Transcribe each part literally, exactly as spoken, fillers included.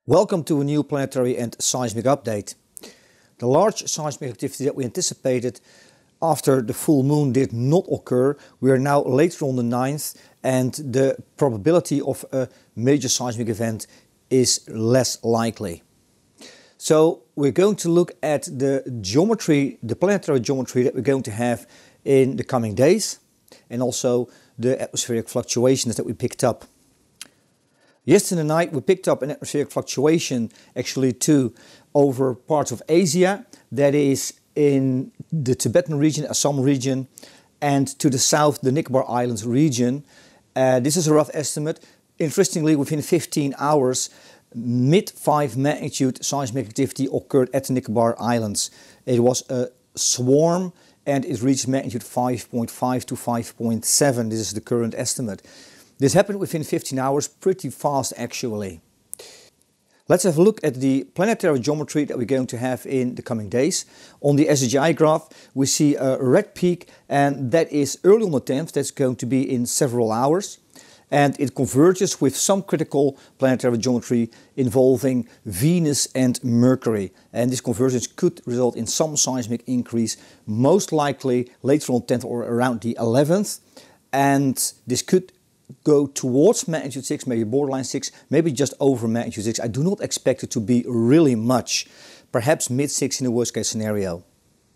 Welcome to a new planetary and seismic update. The large seismic activity that we anticipated after the full moon did not occur. We are now later on the ninth and the probability of a major seismic event is less likely. So we're going to look at the geometry, the planetary geometry that we're going to have in the coming days, and also the atmospheric fluctuations that we picked up. Yesterday night we picked up an atmospheric fluctuation actually too over parts of Asia, that is in the Tibetan region, Assam region, and to the south the Nicobar Islands region. Uh, this is a rough estimate. Interestingly, within fifteen hours, mid five magnitude seismic activity occurred at the Nicobar Islands. It was a swarm and it reached magnitude five point five to five point seven. This is the current estimate. This happened within fifteen hours, pretty fast actually. Let's have a look at the planetary geometry that we're going to have in the coming days. On the S H I graph we see a red peak, and that is early on the tenth, that's going to be in several hours. And it converges with some critical planetary geometry involving Venus and Mercury. And this convergence could result in some seismic increase, most likely later on tenth or around the eleventh. And this could go towards magnitude six, maybe borderline six, maybe just over magnitude six. I do not expect it to be really much, perhaps mid six in the worst case scenario.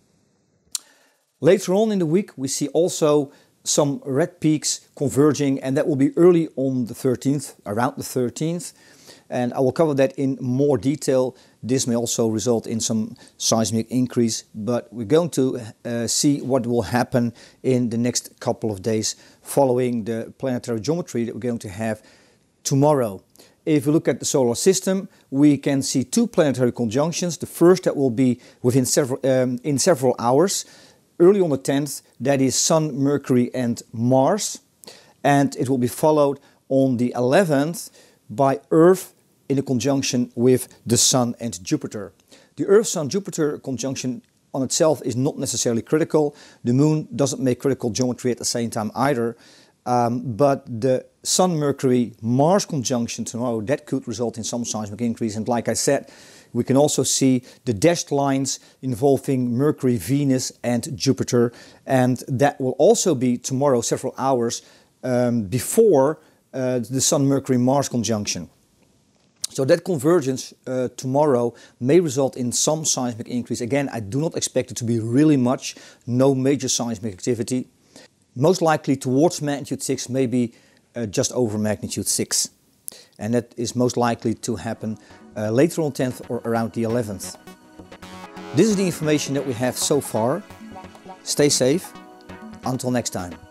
Later on in the week we see also some red peaks converging, and that will be early on the thirteenth, around the thirteenth. And I will cover that in more detail. This may also result in some seismic increase, but we're going to uh, see what will happen in the next couple of days following the planetary geometry that we're going to have tomorrow. If we look at the solar system, we can see two planetary conjunctions. The first that will be within several, um, in several hours, early on the tenth, that is Sun, Mercury and Mars. And it will be followed on the eleventh by Earth in a conjunction with the Sun and Jupiter. The Earth-Sun-Jupiter conjunction on itself is not necessarily critical. The Moon doesn't make critical geometry at the same time either. Um, but the Sun-Mercury-Mars conjunction tomorrow, that could result in some seismic increase. And like I said, we can also see the dashed lines involving Mercury, Venus and Jupiter. And that will also be tomorrow, several hours um, before uh, the Sun-Mercury-Mars conjunction. So that convergence uh, tomorrow may result in some seismic increase. Again, I do not expect it to be really much, no major seismic activity. Most likely towards magnitude six, maybe uh, just over magnitude six. And that is most likely to happen uh, later on tenth or around the eleventh. This is the information that we have so far. Stay safe. Until next time.